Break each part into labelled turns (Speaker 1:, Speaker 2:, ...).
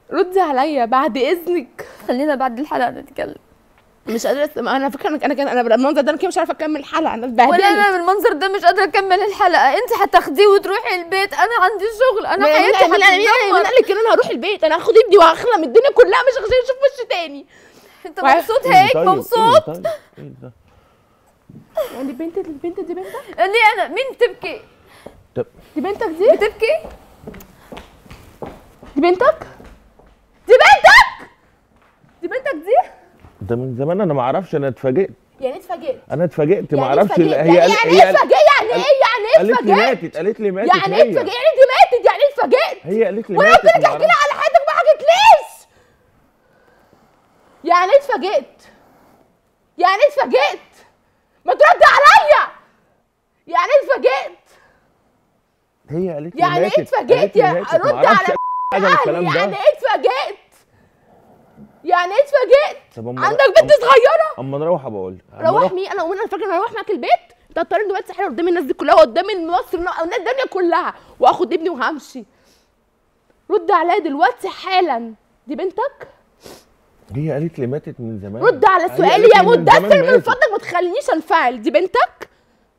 Speaker 1: ردي عليا بعد اذنك.
Speaker 2: خلينا بعد الحلقه نتكلم.
Speaker 1: مش قادره انا فاكره انا بالمنظر ده انا كده مش عارفه اكمل الحلقه، انا اتبهدلت.
Speaker 2: ولا انا بالمنظر ده مش قادره اكمل الحلقه. انت هتاخديه وتروحي البيت، انا عندي شغل، انا حياتي هتتدمر.
Speaker 1: مين قال لك ان انا هروح البيت؟ انا هاخد ابني وهخلم الدنيا كلها مش عشان اشوف وش تاني.
Speaker 2: انت مبسوط هيك؟ مبسوط؟
Speaker 3: ايه ده؟
Speaker 1: يعني البنت دي بنتك؟
Speaker 2: ليه انا؟ مين بتبكي؟
Speaker 1: دي بنتك دي؟
Speaker 2: بتبكي؟
Speaker 1: دي بنتك؟ دي بنتك؟ دي بنتك دي؟
Speaker 3: ده من زمان انا ما اعرفش، انا اتفاجئت.
Speaker 1: يعني ايه اتفاجئت؟
Speaker 3: انا اتفاجئت ما
Speaker 1: يعني
Speaker 3: اعرفش
Speaker 1: يعني ايه اتفاجئت؟ يعني ايه
Speaker 3: قالت لي ماتت، قالت لي ماتت.
Speaker 1: يعني ايه اتفاجئت؟ يعني دي ماتت، يعني ايه اتفاجئت؟
Speaker 3: هي قالت لي
Speaker 1: وانا
Speaker 3: ماتت.
Speaker 1: قلت لك احكي لي على حياتك ما حكيتليش. يعني ايه اتفاجئت؟ يعني ايه اتفاجئت؟ ما ترد عليا. يعني ايه اتفاجئت؟
Speaker 3: هي قالت لي
Speaker 1: يعني
Speaker 3: ماتت.
Speaker 1: ايه اتفاجئت؟ يا رد على
Speaker 3: حاجه من الكلام ده.
Speaker 1: يعني ايه اتفاجئت؟ يعني ايه اتفاجئت؟
Speaker 3: طب
Speaker 1: عندك بنت صغيره؟
Speaker 3: اما نروح بقول
Speaker 1: روح مين؟ انا فاكره انا هروح معاك البيت؟ انت هتضطر دلوقتي تحرق قدام الناس دي كلها وقدام مصر الدنيا كلها واخد ابني وهمشي. رد عليا دلوقتي حالا. دي بنتك؟
Speaker 3: هي قالت لي ماتت من زمان.
Speaker 1: رد على سؤالي يا مدثر من فضلك، ما تخلينيش انفعل. دي بنتك؟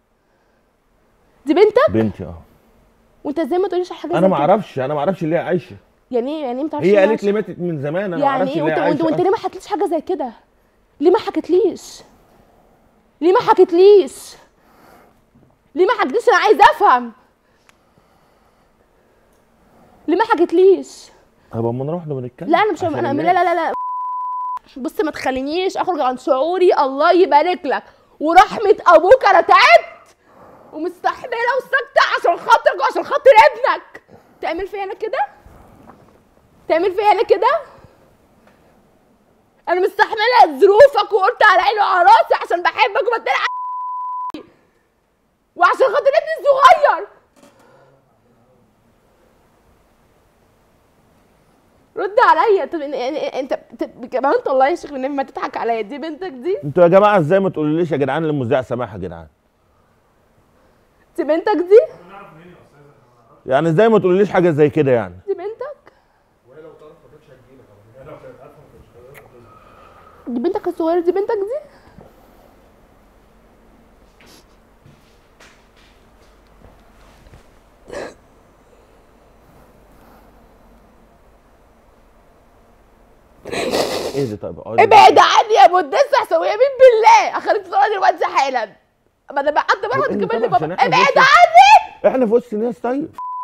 Speaker 1: دي بنتك؟
Speaker 3: بنتي
Speaker 1: وانت ازاي ما تقوليش حاجه؟
Speaker 3: انا ما اعرفش ليه عايشه.
Speaker 1: يعني ايه ما تعرفش؟
Speaker 3: هي قالت لي ماتت من زمان، انا ما اعرفش ليه عايشه.
Speaker 1: يعني وانت ليه ما حكيتليش حاجه زي كده؟ ليه ما حكيتليش؟ ليه ما حكيتليش؟ ليه ما حكيتليش؟ انا عايزه افهم. ليه ما حكيتليش؟
Speaker 3: طب اما نروح نتكلم.
Speaker 1: لا انا مش انا لا بص ما تخلينيش اخرج عن شعوري. الله يبارك لك ورحمه ابوك، انا تعبت ومستحمله وساكته عشان خاطرك وعشان خاطر ابنك. تعمل فيا انا كده؟ تعمل فيا انا كده؟ انا مستحمله ظروفك وقلت على عيني وعلى راسي عشان بحبك وبتدلع وعشان خاطر ابني الصغير. رد عليا. طب انت كمان الله يا شيخ النبي ما تضحك عليا. دي بنتك دي؟
Speaker 3: انتوا يا جماعه ازاي ما تقولوليش يا جدعان للمذيع سماح يا جدعان؟
Speaker 1: دي بنتك دي؟
Speaker 3: يعني ازاي ما تقولوليش حاجه زي كده يعني؟
Speaker 1: دي بنتك؟
Speaker 4: وهي لو تعرف ما كانتش هتجيلك، هي لو كانت عارفه ما كانتش هتجيلك.
Speaker 1: دي بنتك الصغيره؟ دي بنتك دي؟
Speaker 3: ايه ده؟ طيب
Speaker 1: ابعد عني يا مدثر، سوي يمين بالله اخليك تصوري دلوقتي حالا. ما انا قعدت بره كمان بابا. ابعد عني.
Speaker 3: احنا في وسط ناس. طيب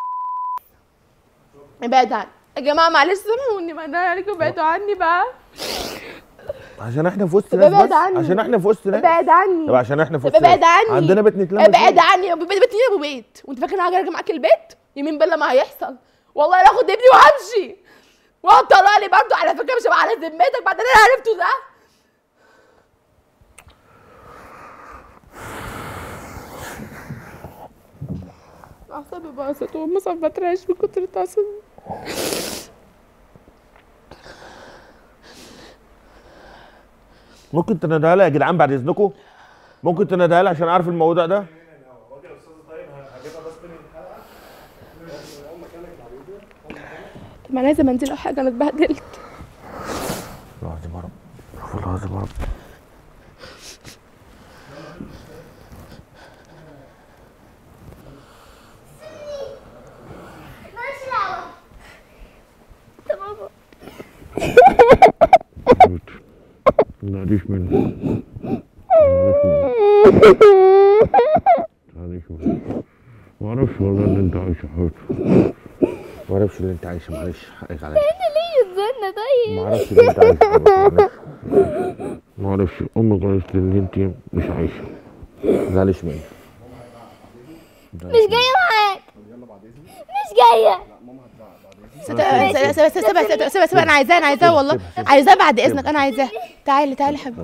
Speaker 1: ابعد عني يا جماعه، معلش سامحوني ما انا عليكم. ابعدوا عني بقى
Speaker 3: عشان احنا في وسط ناس.
Speaker 1: ابعد عني.
Speaker 3: عشان احنا في وسط ناس.
Speaker 1: ابعد عني.
Speaker 3: طب عشان احنا في وسط
Speaker 1: ابعد عني.
Speaker 3: عندنا بيت نتلم.
Speaker 1: ابعد عني. بيتي ابو بيت وانت فاكر ان انا هاجي معاك البيت؟ يمين بالله ما هيحصل. والله لا اخد ابني وهمشي. وهتطلع لي برضه على فكره مش هبقى على ذمتك بعد اللي انا عرفته ده. اعصابي باظت وما بترعش من كتر التعصب.
Speaker 3: ممكن تناديها لها يا جدعان بعد اذنكم؟ ممكن تناديها لها عشان اعرف الموضوع ده؟
Speaker 4: واجي يا استاذه. طيب هجيبها بس تاني الحلقه. اقوم مكانك العربيه.
Speaker 1: طب ما انا لازم انزل او حاجه، انا اتبهدلت.
Speaker 3: العظيم يا رب. استغفر الله العظيم يا رب. ما تعديش مني. ما اعرفش والله اللي انت عايشه حياتي. ما اعرفش اللي انت عايشه. معلش حقك عليا.
Speaker 2: انا ليه يتزنى طيب؟
Speaker 3: ما اعرفش اللي انت عايشه. ما اعرفش. امي قالت لي ان انت مش عايشه. ما تزعليش مني.
Speaker 2: مش جايه معاك. مش جايه.
Speaker 1: سيبها انا عايزاها والله. عايزاها بعد اذنك. انا عايزاها. تعالي حبيبتي.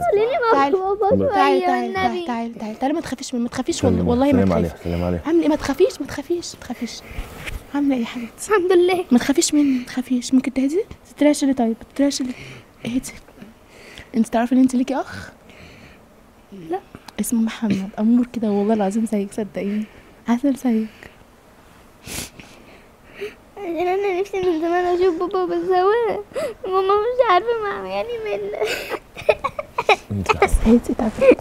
Speaker 1: تعالي ما تخافيش والله ما تخافيش.
Speaker 3: سلام عليها.
Speaker 1: عامله ايه؟ ما تخافيش. عامله ايه يا حبيبتي؟
Speaker 2: الحمد لله.
Speaker 1: ما تخافيش مني. ما تخافيش. ممكن تهدي؟ تترعشي ليه؟ طيب تترعشي ليه؟ اهدي. انت تعرفي ان انت ليكي اخ؟
Speaker 2: لا.
Speaker 1: اسمه محمد، امور كده والله العظيم زيك، صدقيني عسل زيك.
Speaker 5: عشان انا نفسي من زمان اشوف بابا بس هو ماما مش عارفه معمياني من
Speaker 1: هاتي تعبت.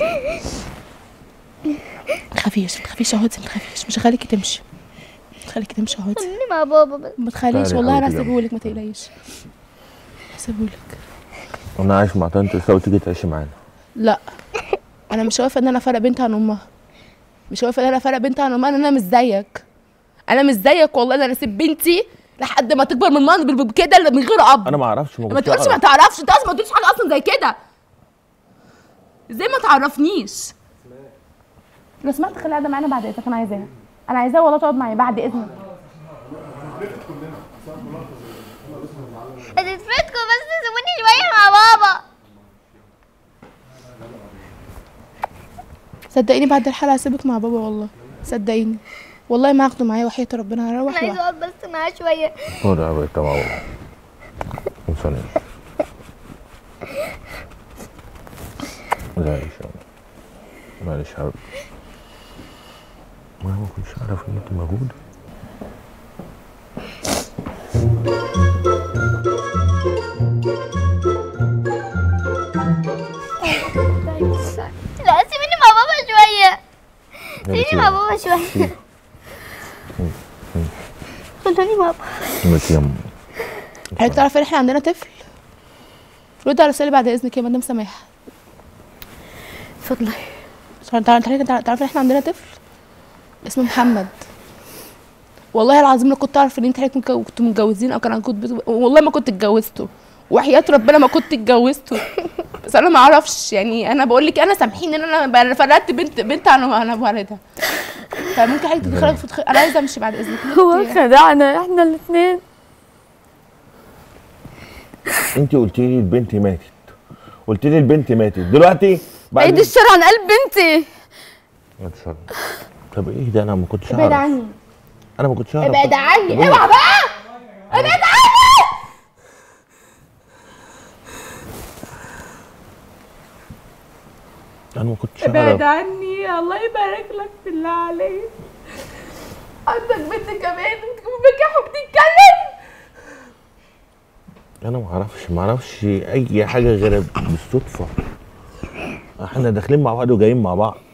Speaker 1: متخافيش متخافيش اهوتي متخافيش، مش هخليكي تمشي، مش هخليكي تمشي اهوتي.
Speaker 5: خليني مع بابا بس.
Speaker 1: ما تخليش
Speaker 3: تعالي
Speaker 1: والله انا
Speaker 3: حبيبتي
Speaker 1: هسيبهولك ما تقلقيش. هسيبهولك.
Speaker 3: انا عايش مع طنط لسه وتيجي تعيشي معانا.
Speaker 1: لا انا مش واقفه ان انا افرق بنت عن امها، مش واقفه ان انا افرق بنت عن امها. انا مش زيك، انا مش زيك والله. انا اسيب بنتي لحد ما تكبر من كده من غير اب.
Speaker 3: انا ما اعرفش،
Speaker 1: ما تقولش ما تعرفش، انت اصلا ما قلتليش حاجه اصلا زي كده. ازاي ما تعرفنيش؟ لو سمحت خليها قاعده معانا بعد اذنك، انا عايزاها، انا عايزاها والله تقعد معايا بعد اذنك.
Speaker 5: هتتفرقوا بس سيبوني شويه مع بابا.
Speaker 1: صدقيني بعد الحلقه هسيبك مع بابا والله، صدقيني والله ما هاخده معايا وحياة ربنا هروح
Speaker 5: انا عايزه اقعد بس معاه شويه.
Speaker 3: خد يا حبيبتي مع بابا. وصلي. لا يا شباب معلش يا حبيبتي، ما كنتش اعرف ان انت موجوده.
Speaker 5: لا سيبيني مع بابا شويه، سيبيني مع بابا شويه. خلوني مع بابا.
Speaker 3: ماشي يا ام.
Speaker 1: حضرتك تعرفي ان احنا عندنا طفل؟ ردي على رسالة بعد اذنك يا مدام سماح.
Speaker 2: اتفضلي.
Speaker 1: تعرفي ان احنا عندنا طفل اسمه محمد. والله العظيم لو كنت اعرف ان انت كنتوا متجوزين او كان عندكم والله ما كنت اتجوزته، وحياة ربنا ما كنت اتجوزته. بس انا ما اعرفش يعني، انا بقول لك انا سامحيني ان انا فرقت بنت عن والدها. فممكن حضرتك تدخلي في انا عايزه امشي بعد اذنك.
Speaker 2: هو خدعنا احنا الاثنين.
Speaker 3: انت قلت لي البنت ماتت، قلت لي البنت ماتت دلوقتي
Speaker 2: بعيد الشر عن قلب بنتي.
Speaker 3: اتشرب. طب ايه ده؟ انا ما كنتش اعرف.
Speaker 1: ابعد عني،
Speaker 3: انا ما كنتش اعرف.
Speaker 1: ابعد عني، اوعى بقى، ابعد عني.
Speaker 3: انا ما كنتش اعرف.
Speaker 1: ابعد عني، الله يبارك لك بالله عليك. عندك بنت كمان بتنجح وبتتكلم.
Speaker 3: انا ما اعرفش اي حاجه غير بالصدفه. احنا داخلين مع بعض وجايين مع بعض.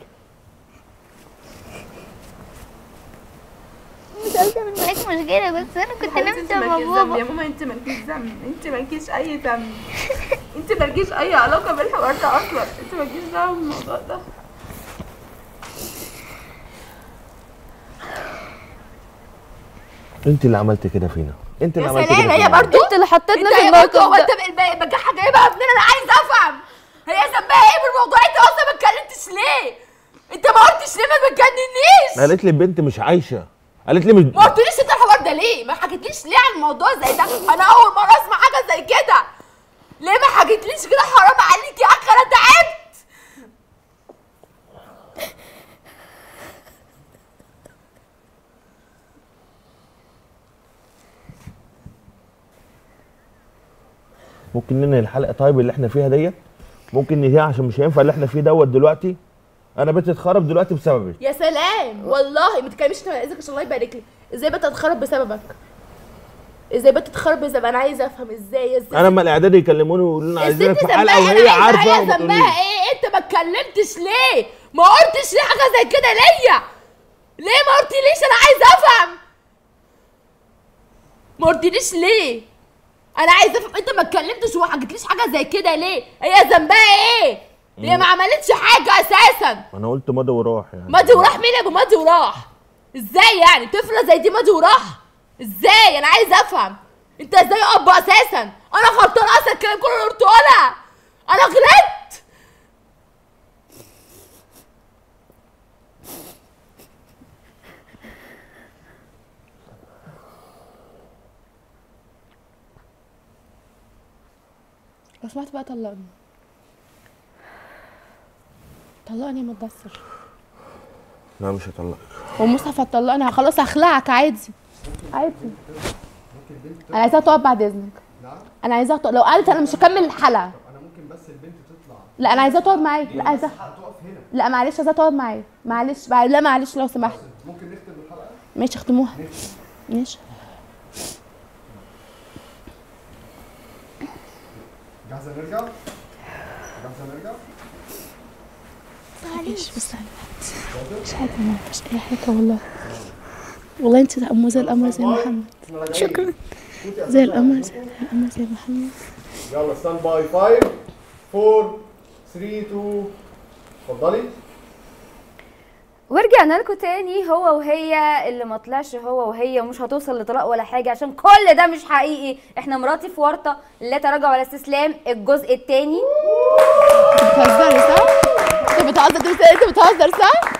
Speaker 5: مش عايزه اعمل معاك مشكله بس انا كنت نمت مع بابا.
Speaker 1: يا ماما انت مالكيش ذنب، انت مالكيش اي ذنب، انت مالكيش اي علاقه بالحوار ده اصلا، انت مالكيش دعوه بالموضوع ده.
Speaker 3: انت اللي عملت كده فينا، انت اللي عملت كده
Speaker 1: سلام، هي
Speaker 3: فينا.
Speaker 1: برضه
Speaker 2: انت اللي حطيتنا في
Speaker 1: انت
Speaker 2: الموقف
Speaker 1: هو
Speaker 2: ده.
Speaker 1: انت بجاحه جايبها ابننا. انا عايزه افهم هي ذنبها ايه بالموضوع؟ انت اصلا ما اتكلمتش ليه؟ انت ما قلتش ليه؟ ما تجننيش.
Speaker 3: قالت لي البنت مش عايشه، قالت لي مش
Speaker 1: ما قلتليش انت الحوار ده ليه؟ ما حكيتليش ليه عن الموضوع زي ده؟ انا اول مره اسمع حاجه زي كده. ليه ما حكيتليش كده؟ حرام عليك يا اخي، انا تعبت.
Speaker 3: ممكن ننهي الحلقه طيب اللي احنا فيها ديت؟ ممكن ننهيها عشان مش هينفع اللي احنا فيه دوت دلوقتي. انا بيتي اتخرب دلوقتي بسببك.
Speaker 1: يا سلام والله ما تتكلميش اذنك عشان الله يبارك لي. ازاي بنت تتخرب بسببك؟ ازاي بنت تتخرب بسبب؟ انا عايزه افهم ازاي
Speaker 3: انا لما الاعداد يكلموني ويقولوا لنا عايزينك في حلقه
Speaker 1: ذنبها
Speaker 3: وهي عارفه
Speaker 1: هي ذنبها ايه؟ انت ما اتكلمتش ليه؟ ما قلتش ليه حاجه زي كده ليا؟ ليه ما قلتليش؟ انا عايزه افهم. ما قلتليش ليه؟ انا عايزه افهم، انت ما اتكلمتش وما حكيتليش حاجه زي كده ليه؟ هي ذنبها ايه؟ هي ما عملتش حاجه اساسا.
Speaker 3: انا قلت ماضي وراح يعني.
Speaker 1: ماضي وراح مين يا ابو ماضي وراح؟ ازاي يعني طفله زي دي ماضي وراح؟ ازاي؟ انا عايزه افهم انت ازاي اب اساسا؟ انا غلطانه اصلا الكلام كله اللي قلته لها. انا غلطت. لو سمحت بقى طلقني، طلقني يا متدثر.
Speaker 3: لا مش هطلقك.
Speaker 1: هو مصطفى هتطلقني؟ خلاص هخلعك عادي عادي. انا عايزاها تقعد بعد اذنك. انا عايزاها تقعد. لو قالت انا مش هكمل الحلقه.
Speaker 6: انا ممكن بس البنت تطلع.
Speaker 1: لا انا عايزاها تقعد معايا. لا عايزاها
Speaker 6: هتقف هنا.
Speaker 1: لا معلش عايزاها تقعد معايا. معلش لا معلش لو سمحت.
Speaker 6: ممكن نختم الحلقه؟
Speaker 1: ماشي اختموها. ماشي
Speaker 6: جاهزه نرجع؟ جاهزه نرجع؟
Speaker 1: معلش بس مش حاجه، ما فيش اي حاجه والله. والله انت أم زي القمر زي محمد. شكرا. زي القمر زي محمد.
Speaker 6: يلا ستاند باي 5 4 3 2 اتفضلي.
Speaker 2: ورجعنا لكم تاني. هو وهي اللي ما طلعش هو وهي، ومش هتوصل لطلاق ولا حاجه عشان كل ده مش حقيقي. احنا مراتي في ورطه، لا تراجع ولا استسلام، الجزء الثاني.
Speaker 1: بتهزري صح؟ انت بتهزر صح؟